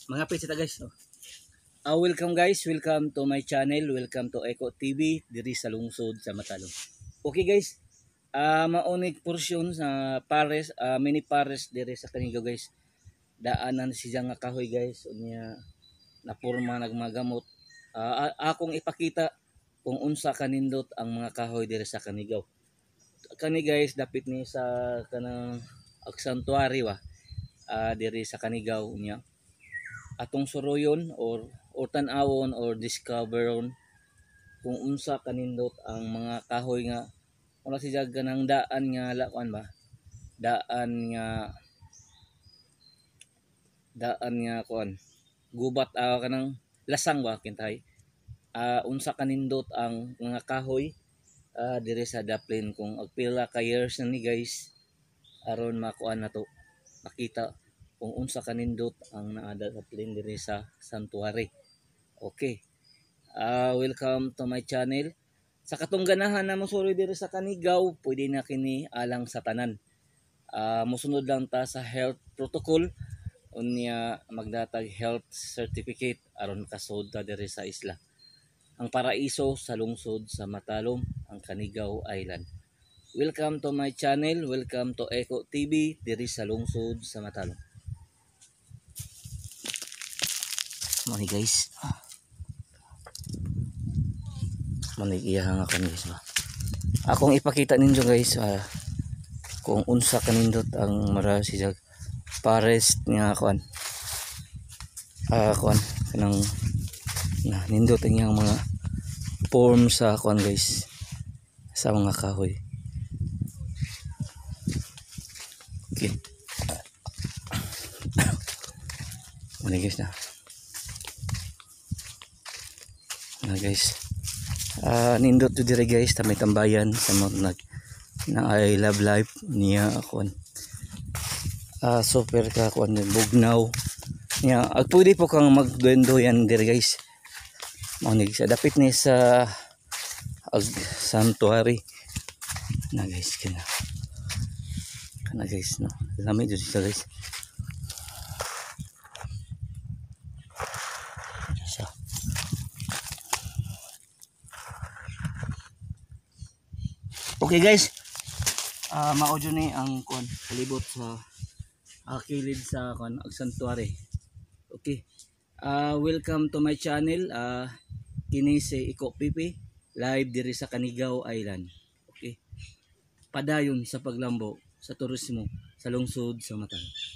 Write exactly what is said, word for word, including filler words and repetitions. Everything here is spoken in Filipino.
Mga pizza guys. Oh. Uh, welcome guys, welcome to my channel, welcome to Eco T V diri sa lungsod sa Matalom. Okay guys, uh, maunig porsyon sa pares, uh, mini pares diri sa Canigaw guys. Daanan siya nga kahoy guys, unya na porma nagmagamot. Uh, akong ipakita kung unsa kanindot ang mga kahoy diri sa Canigaw. Kani guys, dapit ni sa kanang sanctuary wa, uh, diri sa Canigaw unya. Atong suroyon or or tan-awon or discoveron kung unsa kanindot ang mga kahoy nga wala siya ganang daan nga lakuan ba daan nga daan nga kuan gubat uh, kanang lasang ba kintay uh, unsa kanindot ang mga kahoy uh, dire sa Daplin kung agpila ka years na ni guys aron makuan nato makita kung unsa kanindot ang naada sa Daplin dire sa sanctuary. Okay. Uh, welcome to my channel. Sa katong ganahan na mosuri diri sa Canigaw, pwede na kini alang sa tanan. Uh, mosunod lang ta sa health protocol unya magdatag health certificate aron kasod ta diri sa isla. Ang paraiso sa lungsod sa Matalom, ang Canigaw Island. Welcome to my channel, welcome to Eco T V diri sa lungsod sa Matalom. Mani guys. Manig iyahang ako guys ba. Akong ipakita ninyo guys uh, kung unsa kanindot ang mara siya pares nga kuan. Ah uh, kuan kanang na nindot ang iyang mga form sa kuan guys sa mga kahoy. Okay. Manig guys na. Na guys. Uh, nindot to dire guys ta may tambayan sa mga nag na I love life niya akon uh, super ka kuan bugnaw niya ag pwede po kang magduendoyan dire guys manig sa dapit ni sa ag sanctuary na guys kana kana guys no lami jud siya guys. Okay guys, uh, maudyo ni ang kon palibot sa uh, kilid sa kon ag sanctuary. Okay. Uh, welcome to my channel. Uh, kini si Iko Pipi live diri sa Canigaw Island. Okay. Padayon sa paglambo sa turismo sa lungsod sa Matalom.